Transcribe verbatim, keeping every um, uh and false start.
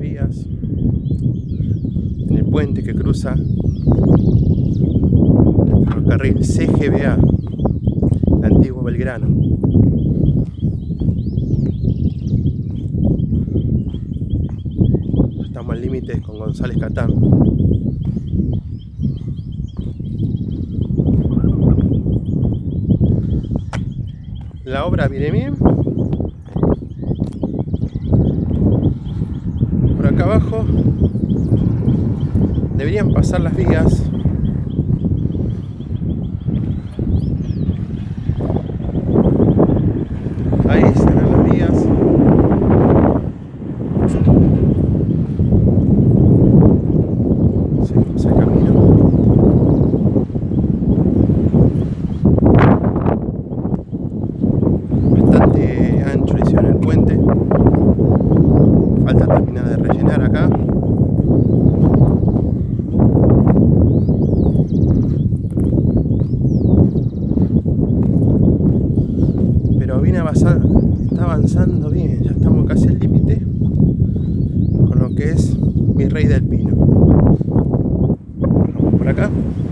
vías, en el puente que cruza el ferrocarril C G B A, antiguo Belgrano. Estamos al límite con González Catán. La obra viene bien. Por acá abajo deberían pasar las vías. Ahí serán las vías. Seguimos el camino. Bastante ancho le hicieron el puente. Falta terminar de rellenar acá. Pero viene a avanzar, está avanzando bien, ya estamos casi al límite con lo que es Virrey del Pino. Vamos por acá.